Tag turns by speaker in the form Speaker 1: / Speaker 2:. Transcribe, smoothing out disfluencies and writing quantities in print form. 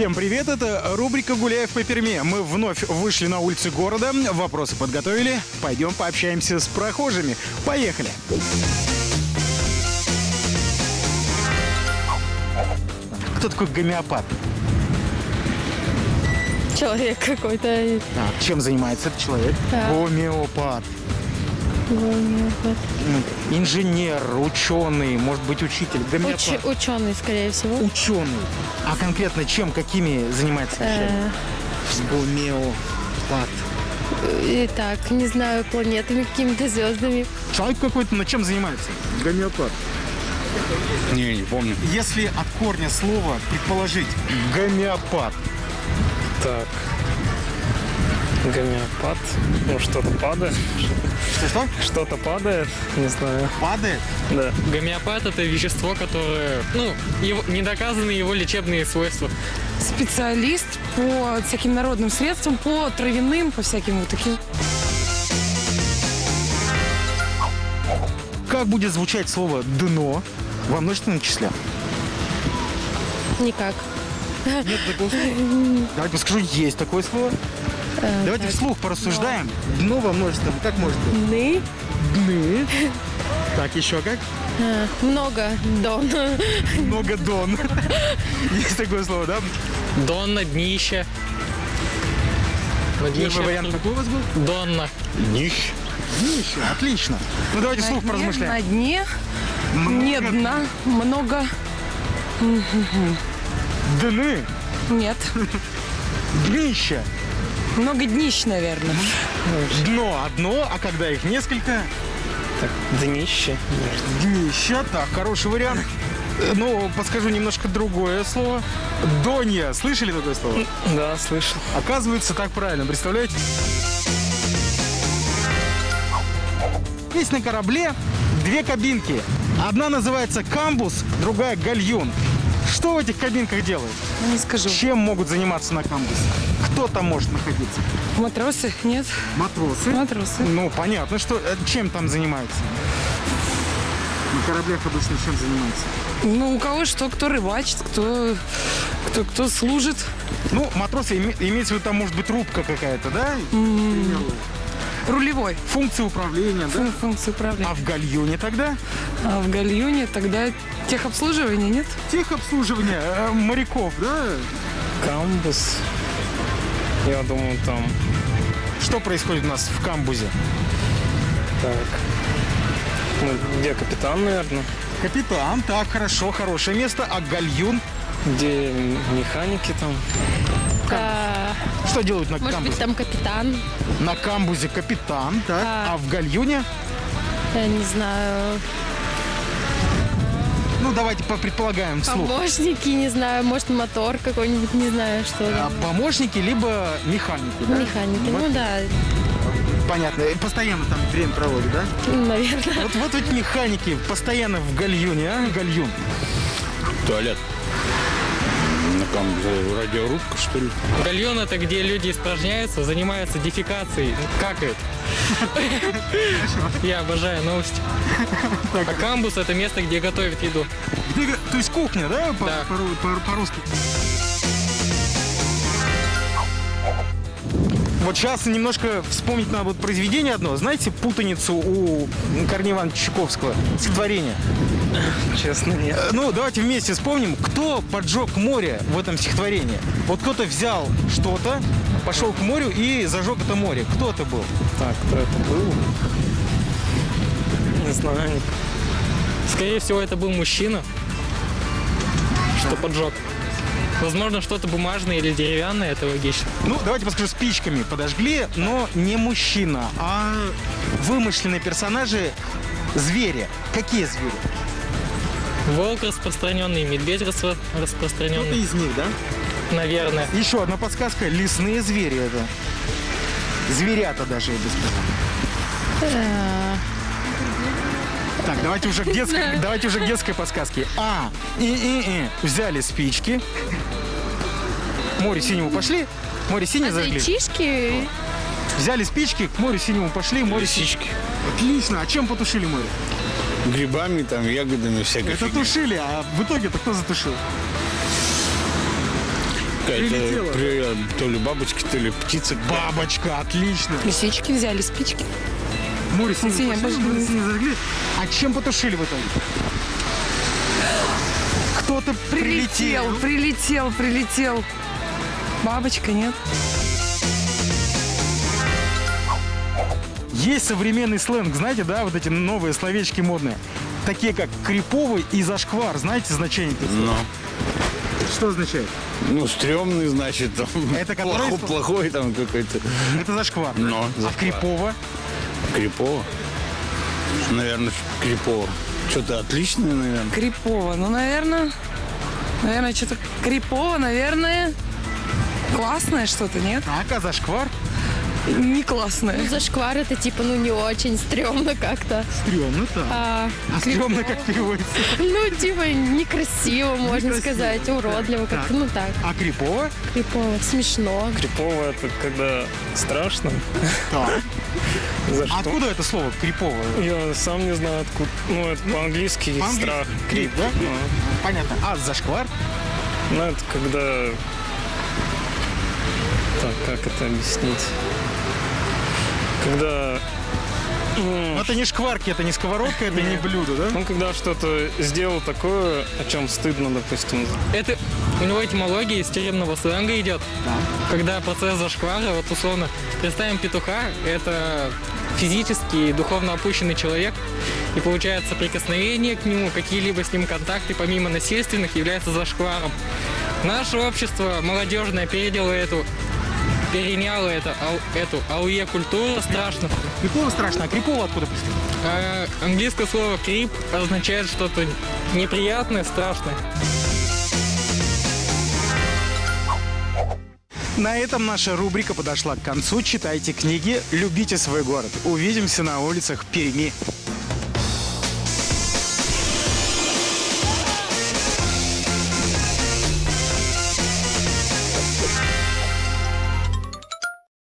Speaker 1: Всем привет, это рубрика «Гуляев по Перми». Мы вновь вышли на улицы города, вопросы подготовили. Пойдем пообщаемся с прохожими. Поехали! Кто такой гомеопат?
Speaker 2: Человек какой-то.
Speaker 1: Чем занимается этот человек? Гомеопат.
Speaker 2: Гомеопат.
Speaker 1: Инженер, ученый, может быть, учитель. Гомеопат.
Speaker 2: Ученый, скорее всего.
Speaker 1: Ученый. А конкретно чем, какими занимается вещами? Гомеопат.
Speaker 2: Итак, не знаю, планетами, какими-то звездами.
Speaker 1: Человек какой-то, но чем занимается? Гомеопат.
Speaker 3: Не помню.
Speaker 1: Если от корня слова предположить гомеопат.
Speaker 3: Так. Гомеопат. Ну, что-то падает.
Speaker 1: Что?
Speaker 3: Что-то падает, не знаю.
Speaker 1: Падает?
Speaker 3: Да.
Speaker 4: Гомеопат – это вещество, которое, не доказаны его лечебные свойства.
Speaker 5: Специалист по всяким народным средствам, по травяным, по всяким вот таким.
Speaker 1: Как будет звучать слово «дно» во множественном числе?
Speaker 2: Никак.
Speaker 1: Нет такого слова? Давайте подскажу, есть такое слово. Давайте вслух порассуждаем. Дно во множественном, как может быть?
Speaker 2: Дны.
Speaker 1: Дны. Так, еще как?
Speaker 2: Много. Дон.
Speaker 1: Много дон. Есть такое слово, да?
Speaker 4: Донна, днище.
Speaker 1: Первый вариант какой у вас был?
Speaker 4: Донна.
Speaker 1: Днище. Днище, отлично. Ну давайте вслух поразмышляем.
Speaker 5: На дне. Нет дна. Много.
Speaker 1: Дны.
Speaker 5: Нет.
Speaker 1: Днище.
Speaker 5: Много днищ, наверное.
Speaker 1: Дно одно, а когда их несколько?
Speaker 3: Так, днище.
Speaker 1: Днище, так, хороший вариант. Ну, подскажу немножко другое слово. Донья. Слышали такое слово?
Speaker 3: Да, слышал.
Speaker 1: Оказывается, так правильно. Представляете? Есть на корабле две кабинки. Одна называется камбус, другая гальюн. Что в этих кабинках делают?
Speaker 5: Не скажу.
Speaker 1: Чем могут заниматься на камбусе? Кто там может находиться?
Speaker 5: Матросы? Нет.
Speaker 1: Матросы?
Speaker 5: Матросы.
Speaker 1: Ну, понятно, что чем там занимаются? На кораблях обычно чем занимаются?
Speaker 5: Ну, у кого что, кто рыбачит, кто служит.
Speaker 1: Ну, матросы, имеется в виду, там может быть рубка какая-то, да? К примеру.
Speaker 5: Рулевой.
Speaker 1: Функция управления, да?
Speaker 5: Функция управления.
Speaker 1: А в гальюне тогда?
Speaker 5: А в гальюне тогда техобслуживание, нет?
Speaker 1: Техобслуживание моряков, да?
Speaker 3: Камбус. Я думаю, там.
Speaker 1: Что происходит у нас в камбузе?
Speaker 3: Так. Ну, где капитан, наверное?
Speaker 1: Капитан, так, хорошо, хорошее место. А гальюн?
Speaker 3: Где механики там?
Speaker 1: Что делают на
Speaker 2: Может
Speaker 1: камбузе?
Speaker 2: быть, там капитан.
Speaker 1: На камбузе капитан, так. А в гальюне?
Speaker 2: Я не знаю.
Speaker 1: Ну, давайте предполагаем вслух.
Speaker 2: Помощники, не знаю. Может, мотор какой-нибудь, не знаю, что там.
Speaker 1: Помощники, либо механики, да?
Speaker 2: Механики,
Speaker 1: Вот,
Speaker 2: ну да,
Speaker 1: понятно. И постоянно там время проводят, да?
Speaker 2: наверное.
Speaker 1: Вот эти механики постоянно в гальюне, а? Гальюн.
Speaker 3: Туалет. Там радиорубка, что ли?
Speaker 4: Гальон – это где люди испражняются, занимаются дефекацией, какают. Я обожаю новости. А камбус – это место, где готовят еду.
Speaker 1: То есть кухня, да?
Speaker 4: Да.
Speaker 1: По-русски. Вот сейчас немножко вспомнить надо вот произведение одно. Знаете путаницу у Корнея Ивановича Чуковского? Стихотворение.
Speaker 3: Честно, нет.
Speaker 1: Ну, давайте вместе вспомним, кто поджег море в этом стихотворении. Вот кто-то взял что-то, пошел к морю и зажег это море. Кто это был?
Speaker 3: Так, кто это был? Не знаю.
Speaker 4: Скорее всего, это был мужчина, что поджег. Возможно, что-то бумажное или деревянное, это логично.
Speaker 1: Ну, давайте подскажу, спичками подожгли, но не мужчина, а вымышленные персонажи звери. Какие звери?
Speaker 4: Волк распространенный, медведь распространенный.
Speaker 1: Кто-то из них, да?
Speaker 4: Наверное.
Speaker 1: Еще одна подсказка. Лесные звери это. Зверята даже, я бы сказал. Так, давайте уже к детской подсказке. Взяли спички. К морю синему пошли. Море синее зажгли.
Speaker 2: Зайчишки?
Speaker 1: Взяли спички, к морю синему пошли. Море
Speaker 3: Лисички.
Speaker 1: Отлично. А чем потушили море?
Speaker 3: Грибами, там, ягодами, всякой
Speaker 1: Это
Speaker 3: фигней.
Speaker 1: тушили, а в итоге-то кто затушил? Прилетела.
Speaker 3: То ли бабочка, то ли птица.
Speaker 1: Бабочка, отлично.
Speaker 5: Лисички взяли, спички.
Speaker 1: Море синего
Speaker 5: Синяя,
Speaker 1: пошли,
Speaker 5: пошли.
Speaker 1: море синего зажгли. А чем потушили в итоге? Кто-то
Speaker 5: Прилетел. Бабочка, нет?
Speaker 1: Есть современный сленг, знаете, да, вот эти новые словечки модные. Такие как криповый и зашквар. Знаете значение этих слов?
Speaker 3: Но.
Speaker 1: Что означает?
Speaker 3: Ну, стрёмный, значит, там.
Speaker 1: Это который-
Speaker 3: Плохой там какой-то.
Speaker 1: Это зашквар.
Speaker 3: Но.
Speaker 1: А крипово?
Speaker 3: Крипово? Наверное, крипово. Что-то отличное, наверное.
Speaker 5: Крипово. Ну, наверное, что-то крипово, наверное. Классное что-то, нет?
Speaker 1: Так, а зашквар?
Speaker 5: Не классное.
Speaker 2: Ну, зашквар это типа, ну, не очень стрёмно как-то.
Speaker 1: Стрёмно, так. А стрёмно как переводится?
Speaker 2: Ну, типа, некрасиво, можно
Speaker 1: Некрасиво,
Speaker 2: сказать, уродливо, как,
Speaker 1: Так.
Speaker 2: ну так,
Speaker 1: А крипово?
Speaker 2: крипово, смешно.
Speaker 4: Крипово это когда страшно.
Speaker 1: Так.
Speaker 4: За
Speaker 1: А
Speaker 4: что?
Speaker 1: откуда это слово крипово?
Speaker 4: Я сам не знаю откуда. Ну, это по-английски
Speaker 1: По-английски.
Speaker 4: страх.
Speaker 1: Крип, да? Понятно. А зашквар?
Speaker 4: Ну, это когда... Так, как это объяснить? Когда...
Speaker 1: Ну, это не шкварки, это не сковородка, это не блюдо, да?
Speaker 4: Ну, когда что-то сделал такое, о чем стыдно, допустим. Это у него этимология из тюремного сленга идет. Когда процесс зашквара, вот условно, представим петуха, это физически и духовно опущенный человек, и получается прикосновение к нему, какие-либо с ним контакты, помимо насильственных, являются зашкваром. Наше общество молодежное переняло эту АУЕ-культуру страшно.
Speaker 1: Крипово страшно, а крипово откуда пришло?
Speaker 4: Английское слово «крип» означает что-то неприятное, страшное.
Speaker 1: На этом наша рубрика подошла к концу. Читайте книги, любите свой город. Увидимся на улицах Перми.